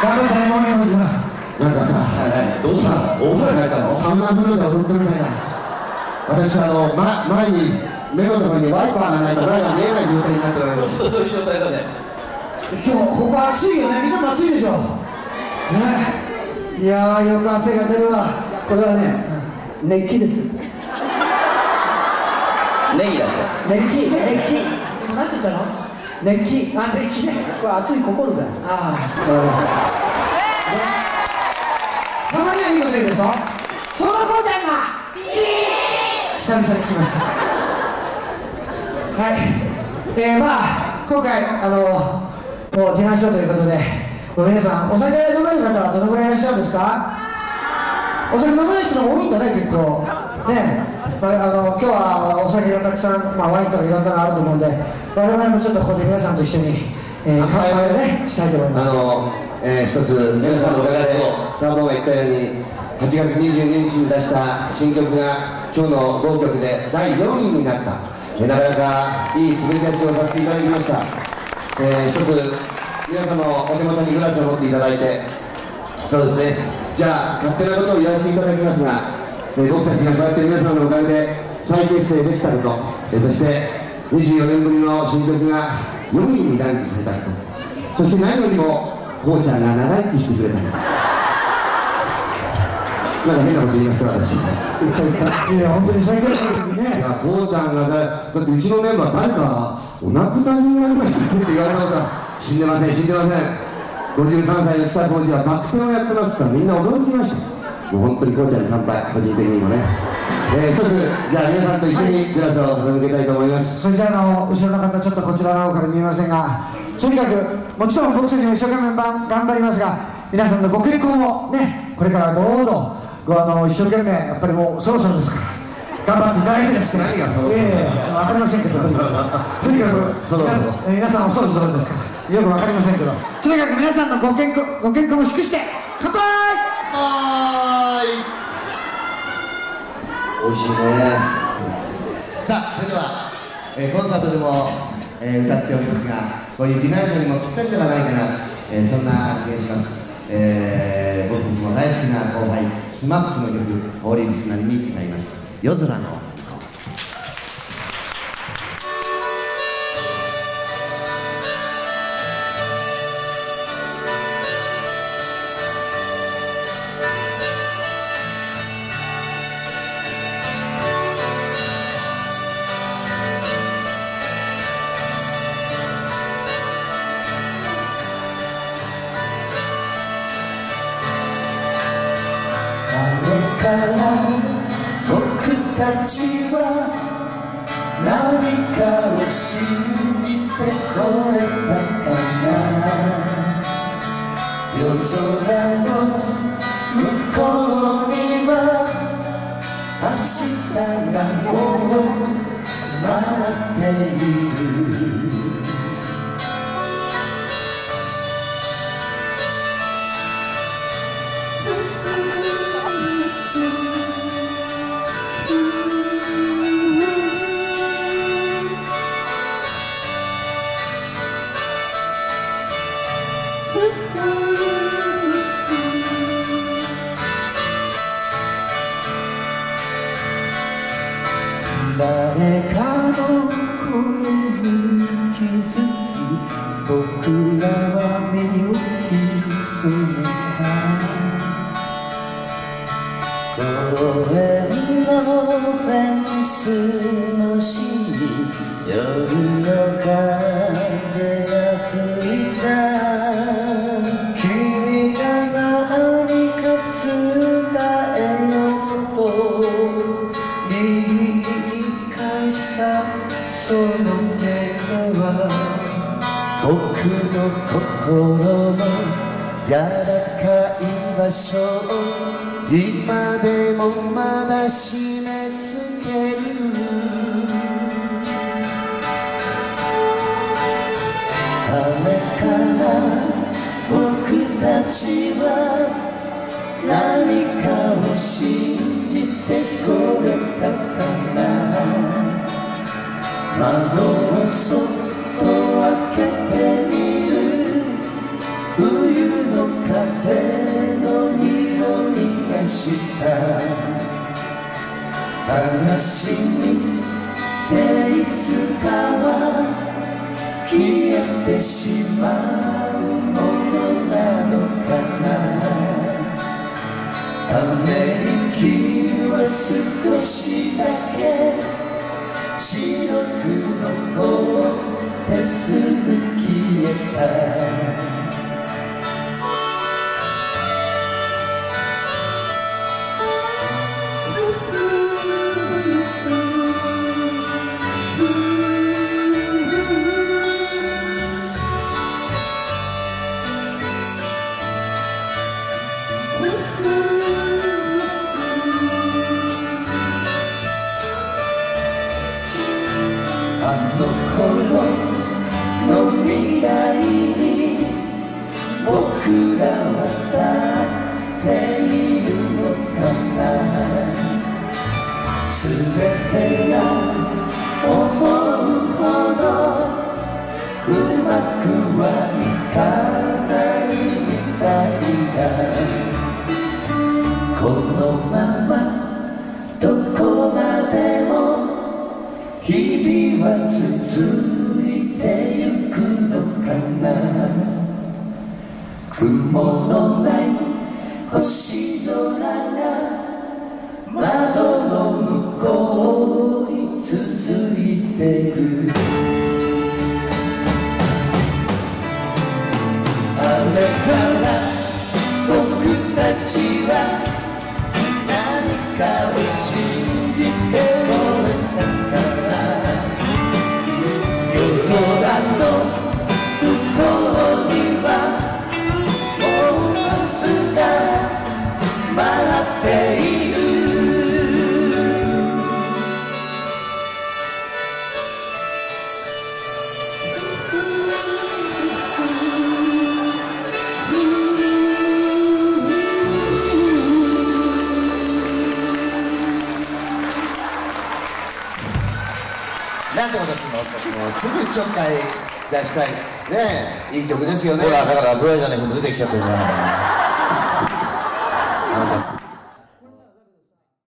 頑張ったね、モーニング娘。 なんかさ、 どうしたの？お風呂に入ったの？ サウナ風呂で踊ってるみたいな。私前に目のところにワイパーがないと前が見えない状態になってるわけです。 そういう状態だね。 今日ここ暑いよね、みんなも暑いでしょ。ね、いやー、よく汗が出るわ。 これはね、熱気です。 ネギだって。 熱気、熱気。 なんて言ったの？ 熱気。 あ、熱気ね。 これ熱い心だよ。 ああ。たまにはいいこと言うでしょ。その子ちゃんが久々に来ました。はい。まあ今回もうディナーショーということで、皆さんお酒飲める方はどのぐらいいらっしゃるんですか？お酒飲めない人も多いんだね、結構ね。今日はお酒がたくさん、ワインとかいろんなのあると思うんで、我々もちょっとここで皆さんと一緒に乾杯をねしたいと思います。 一つ皆さんのおかげで田んぼが言ったように8月22日に出した新曲が今日の5曲で第4位になった、なかなかいい滑り出しをさせていただきました。一つ皆さんのお手元にグラスを持っていただいて、そうですね、じゃあ勝手なことを言わせていただきますが、僕たちがこうやって皆さんのおかげで再結成できたこと、そして24年ぶりの新曲が4位にランクされたこと、そして何よりもこうちゃんが長生きしてくれたんだ。なんか変なこと言いました私。 いや本当に最高ですね。 いやこうちゃんがだってうちのメンバー誰かお亡くなりになりましたって言われたことは死んでません死んでません。53歳の北浩二はバク転をやってますからみんな驚きました。もう本当にこうちゃんに乾杯、個人的にもね。一つじゃあ皆さんと一緒にグラスを傾けたいと思います。 そして後ろの方ちょっとこちらの方から見えませんが、とにかくもちろん僕たちも一生懸命頑張りますが、皆さんのご結婚をねこれからどうぞ一生懸命やっぱりもうそろそろですから頑張っていただいてですね。 何がそろそろ分かりませんけど、とにかくそろそろ皆さんもそろそろですからよく分かりませんけど、とにかく皆さんのご結婚を祝して乾杯。 はーい、美味しいね。さあそれでは、コンサートでも、歌っておりますが、こういうディナーショーにもぴったりではないかな、そんな気がします。僕たちも大好きな後輩 SMAP の曲「オーリングスなり」になります。夜空の僕たちは何かを信じてこれたかな。夜空の向こうには明日がもう待っている。誰かの声に気づき僕らは身を潜めた。公園のフェンスの下に夜の風が吹いた。君が何か伝えようと言い返したその手は僕の心の柔らかい場所を今でもまだ締め付ける。あれから僕たちは何かを信じてこれたかな。窓をそっと開けてみる冬の風悲しみっていつかは消えてしまうものなのかな。ため息は少しだけ白く残ってすぐ消えた。あの頃の未来に僕らは立っているのかな。全てが思うほどうまくはいかないみたいだ。このままどこまでも日々は続いてゆくのかな。雲のない星空が窓の向こうに続いてる。あれから僕たちは何かを信じてもらった。空の向こうにはもうバスが待っている。 なんてことすんの？ もうすぐちょっかい出したいね。いい曲ですよね。 ほらだからブラジャーの日も出てきちゃってるじゃないかな。